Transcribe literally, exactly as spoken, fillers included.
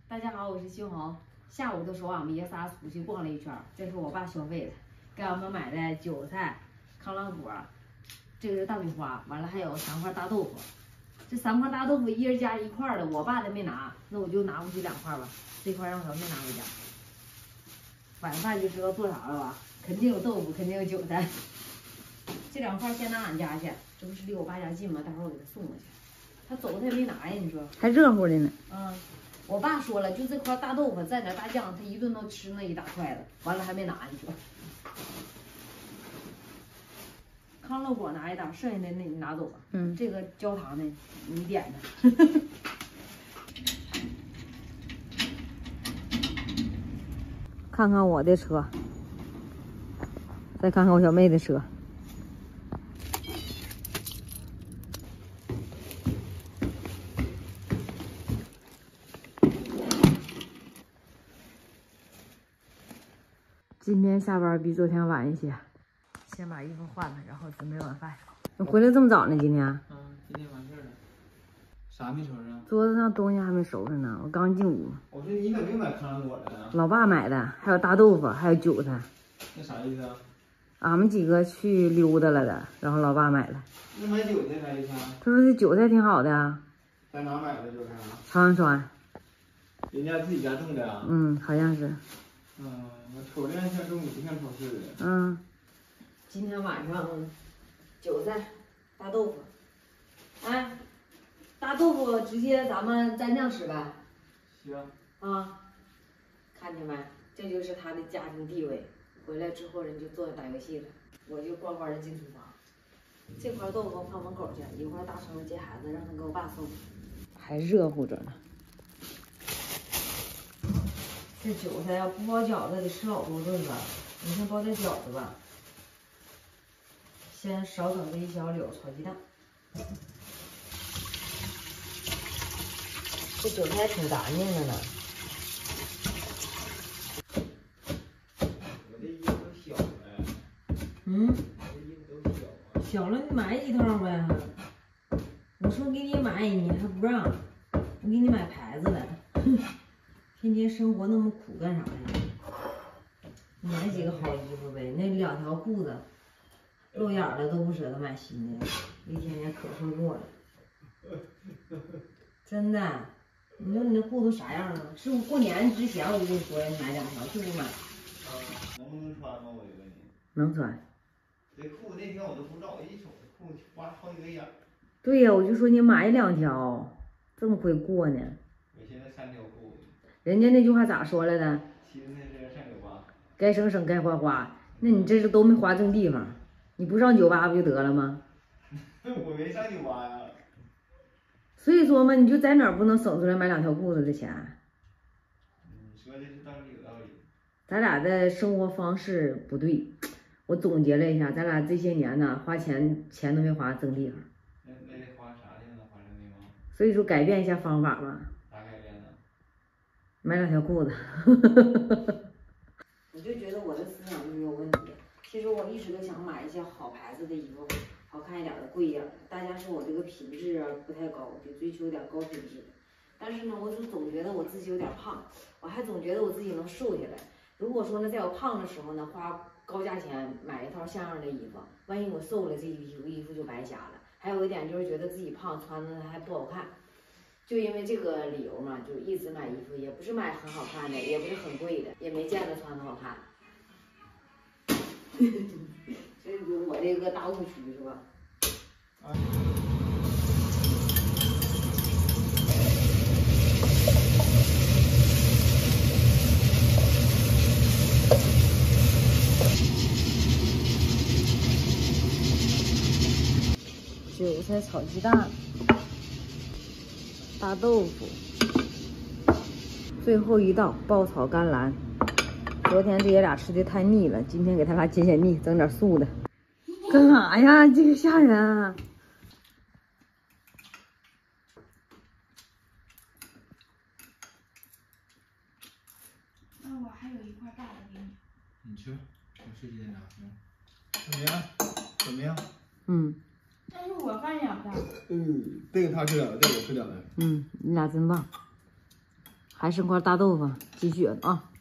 大家好，我是新红。下午的时候，俺们爷仨出去逛了一圈，这是我爸消费的，给俺们买的韭菜、康乐果，这个是大米花，完了还有三块大豆腐。这三块大豆腐一人加一块的，我爸的没拿，那我就拿回去两块吧。这块让他没拿回家。晚饭就知道做啥了吧？肯定有豆腐，肯定有韭菜。这两块先拿俺家去，这不是离我爸家近吗？待会儿我给他送过去。他走他也没拿呀，你说？ 还热乎的呢。 嗯。我爸说了，就这块大豆腐蘸点大酱，他一顿都吃那一大块子，完了还没拿，你说。康乐果拿一袋，剩下的那你拿走吧。嗯，这个焦糖的你点的。 看看我的车，再看看我小妹的车。今天下班比昨天晚一些，先把衣服换了，然后准备晚饭。你回来这么早呢？今天？ 嗯，今天完事儿了。啥没收拾啊？ 桌子上东西还没收拾呢，我刚进屋。 我说你咋没买康乐果了呢？ 老爸买的，还有大豆腐，还有韭菜。 那啥意思啊？ 俺们几个去溜达了的，然后老爸买了。 那买韭菜啥意思啊？ 他说这韭菜挺好的啊。 在哪买的韭菜啊？ 长安川。 人家自己家种的啊？ 嗯，好像是。 嗯，我瞅着像中午不像超市的。 嗯。 今天晚上韭菜、大豆腐，哎，大豆腐直接咱们蘸酱吃呗。 行。 啊，看见没？这就是他的家庭地位。回来之后人就坐着打游戏了，我就乖乖的进厨房。这块豆腐放门口去，一会儿大成接孩子，让他给我爸送。 还热乎着呢。 这韭菜要不包饺子得吃老多顿吧？你先包点饺子吧。先少整这一小绺炒鸡蛋。这韭菜挺干净的呢。 我这衣服都小了。 嗯。 我这衣服都小啊。 小了你买几套呗。我说给你买，你还不让。我给你买牌子的。天天生活那么苦干啥呀？买几个好衣服呗，那两条裤子露眼了都不舍得买新的，一天天可会过了。真的，你说你那裤子啥样啊？是不过年之前我就跟你说让你买两条，就不买。 啊，能不能穿吗？我就问你。 能穿。 这裤子那天我都不知道，我一瞅这裤子挖好几个眼。 对呀，我就说你买两条，这么会过呢。 我现在三条裤子。 人家那句话咋说来的？ 七分钱剩个八。 该省省，该花花。那你这是都没花正地方，你不上酒吧不就得了吗？ 我没上酒吧呀。 所以说嘛，你就在哪儿不能省出来买两条裤子的钱？ 你说的是道理有道理。 咱俩的生活方式不对，我总结了一下，咱俩这些年呢，花钱钱都没花正地方。 那那得花啥去呢？花正地方。 所以说改变一下方法嘛。 咋改变呢？ 买两条裤子。 我就觉得我的思想就是有问题。其实我一直都想买一些好牌子的衣服，好看一点的，贵一点的。大家说我这个品质啊不太高，得追求点高品质的。但是呢，我就总觉得我自己有点胖，我还总觉得我自己能瘦下来。如果说呢，在我胖的时候呢，花高价钱买一套像样的衣服，万一我瘦了，这衣服衣服就白瞎了。还有一点就是觉得自己胖，穿的还不好看。就因为这个理由嘛，就一直买衣服，也不是买很好看的，也不是很贵的，也没见着穿的好看。这是我这个大误区是吧？啊。 韭菜炒鸡蛋，大豆腐，最后一道爆炒甘蓝。昨天这爷俩吃的太腻了，今天给他俩解解腻，整点素的。干啥呀？这个吓人啊！ 那我还有一块大的给你。 你吃，我吃鸡蛋咋行？怎么样？怎么样？ 嗯。 但是我饭两大。 嗯，这个他吃了，这个我吃了的。 嗯，你俩真棒。 还剩块大豆腐，鸡血啊。